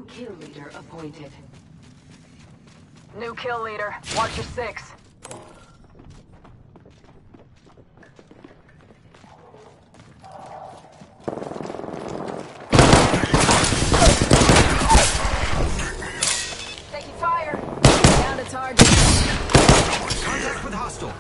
Kill leader appointed. New kill leader. Watch your six. Taking fire. Down to target. Contact with hostile.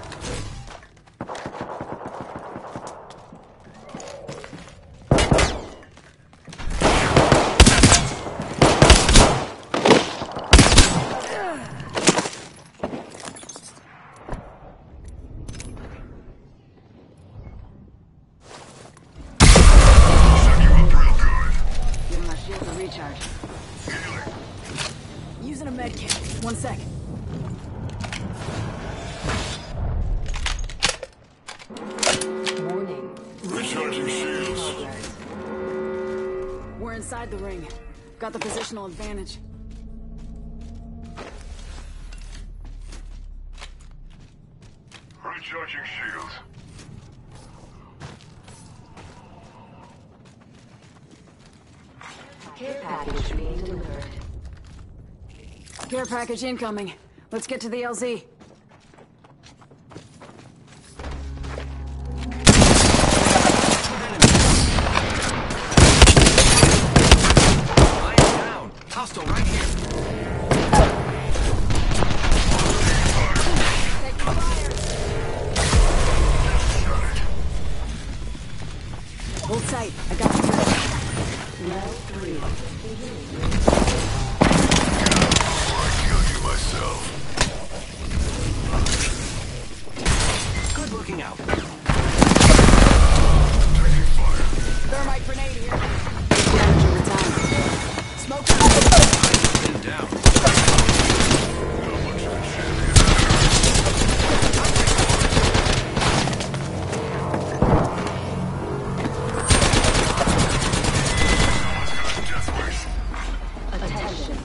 Using a med kit. 1 sec. Warning. Recharging shields. We're inside the ring. Got the positional advantage. Recharging shields. Care package being delivered. Care package incoming. Let's get to the LZ. I am down. Hostile right here. Taking fire. Hold tight. I got you. Level 3. Kill you myself. Good looking out. Taking fire. Thermite grenade here. Damage over time. Smoke. Been down. Not much of a champion. Death wish. Attention.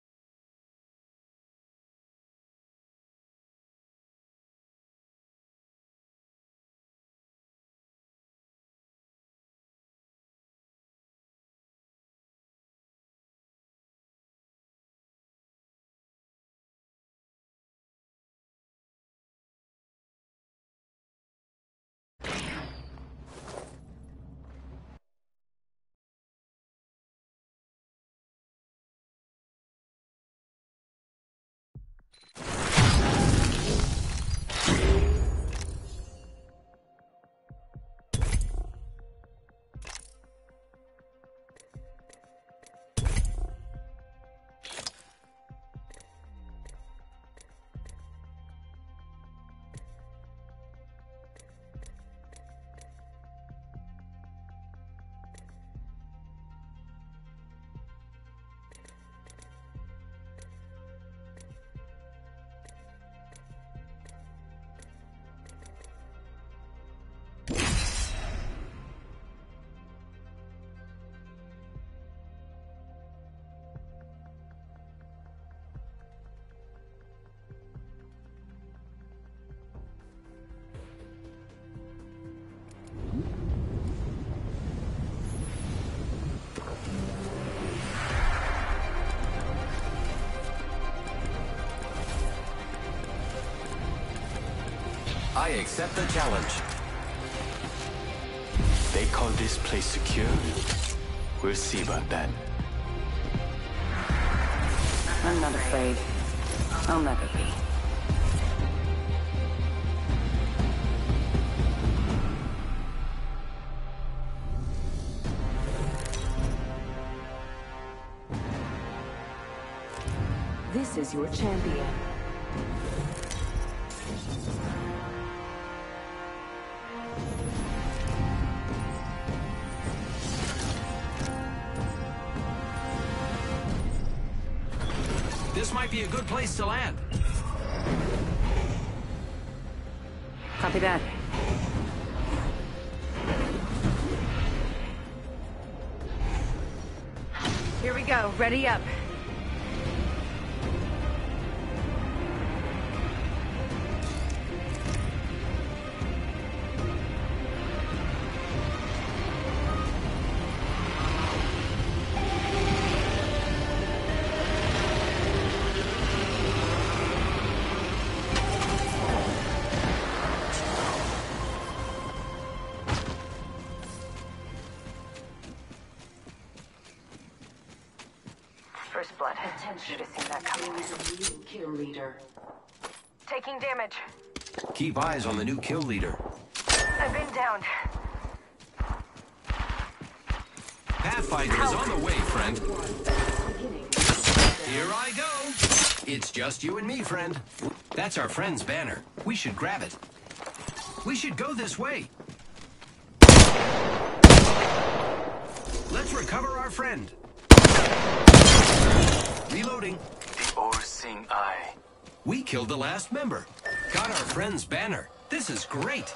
I accept the challenge. They call this place secure. We'll see about that. I'm not afraid. I'll never be. This is your champion. This might be a good place to land. Copy that. Here we go. Ready up. First blood. Should have seen that coming. New kill leader. Taking damage. Keep eyes on the new kill leader. I've been downed. Pathfinder is on the way, friend. Beginning. Here I go. It's just you and me, friend. That's our friend's banner. We should grab it. We should go this way. Let's recover our friend. Reloading. The all-seeing eye. We killed the last member. Got our friend's banner. This is great.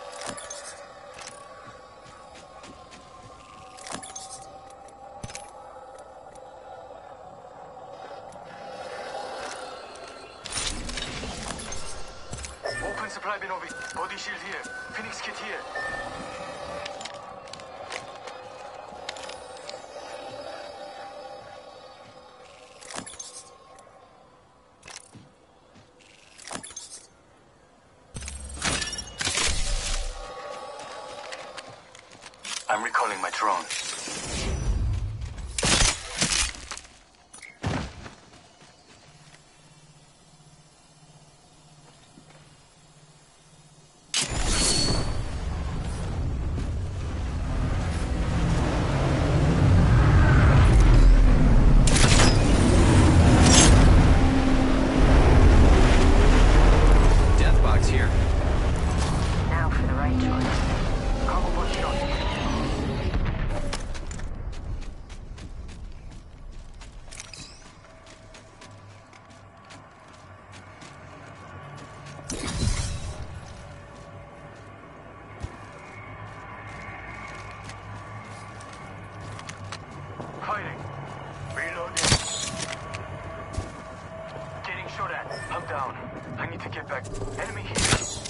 Open supply bin over. Body shield here. Phoenix kit here. I'm recalling my drone. Deathbox here. Now for the right choice. Probable shot. Fighting. Reloading. Getting shot at. I'm down. I need to get back. Enemy here.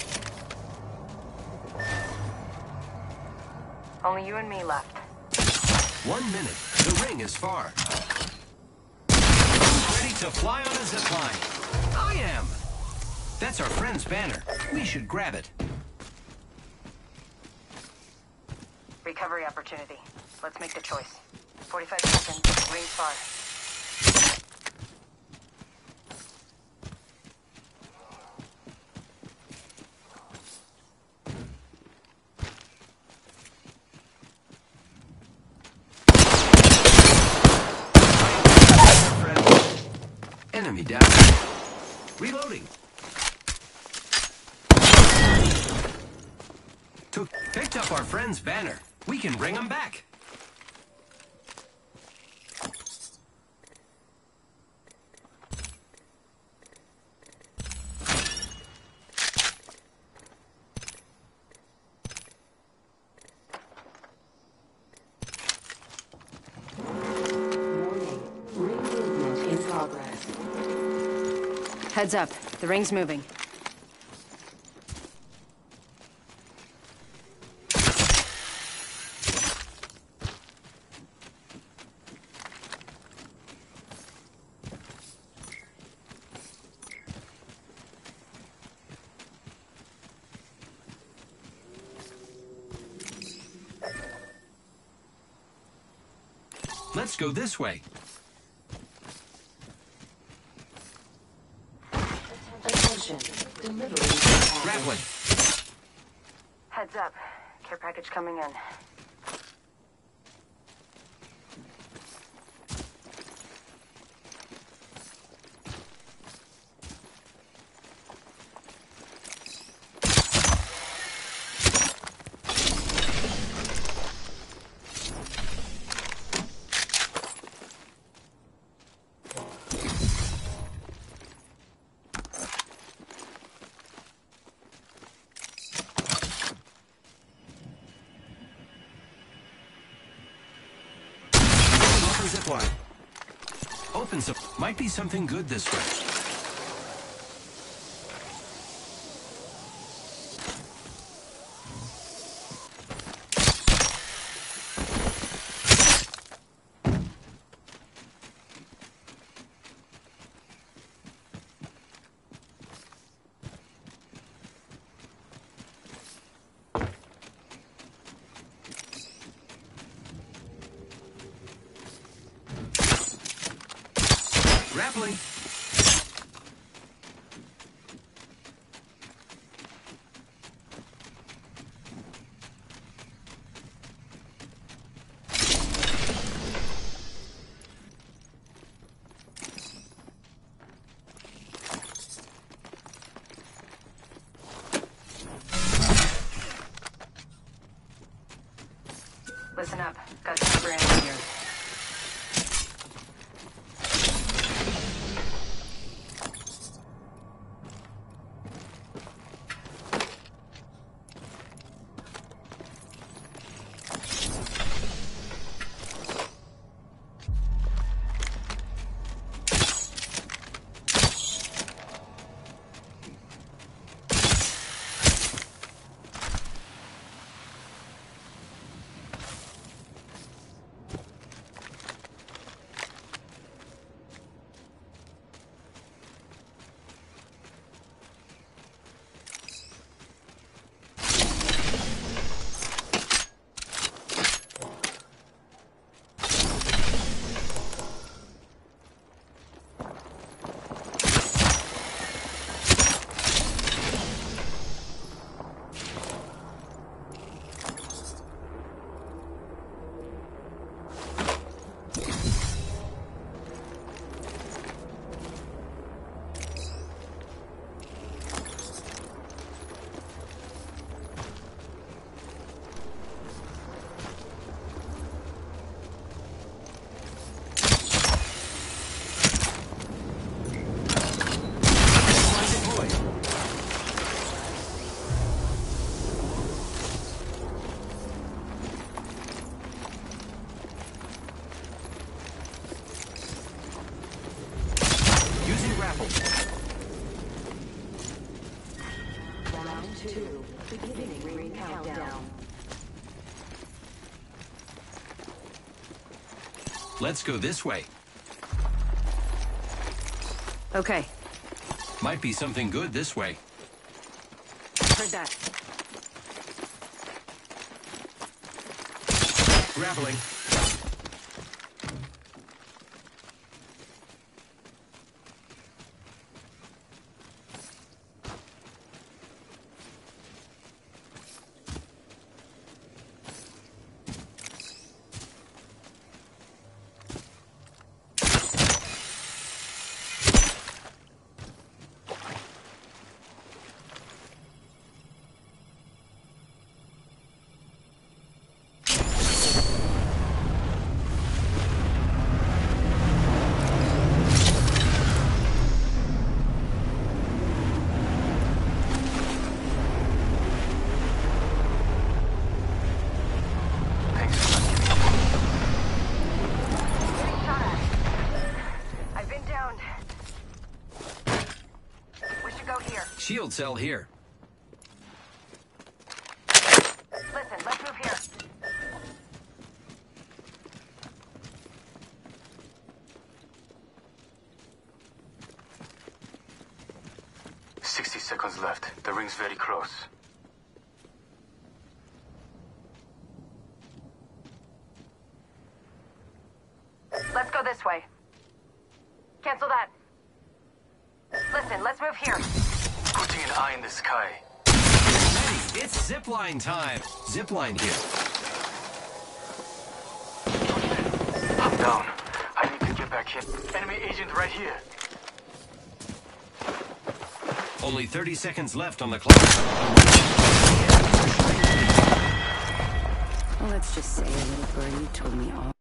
Only you and me left. 1 minute. The ring is far. Ready to fly on a zip line. I am. That's our friend's banner. We should grab it. Recovery opportunity. Let's make the choice. 45 seconds. Rings far. Friend. Enemy down. Reloading. Picked up our friend's banner. We can bring him back. Warning. Ring movement in progress. Heads up. The ring's moving. Let's go this way. Attention. Delivery. Grab one. Heads up. Care package coming in. Zip line. Open some. Might be something good this way. Grappling. Listen up. Got super ammo here. Round 2. Beginning ring countdown. Let's go this way. Okay, Might be something good this way. heard that. Grappling. Shield cell here. Listen, let's move here. Seconds left. The ring's very close. Let's go this way. Cancel that. Listen, let's move here. Putting an eye in the sky. Ready, it's zipline time. Zipline here. I'm down. I need to get back in. Enemy agent right here. Only 30 seconds left on the clock. Well, let's just say a little birdie told me all.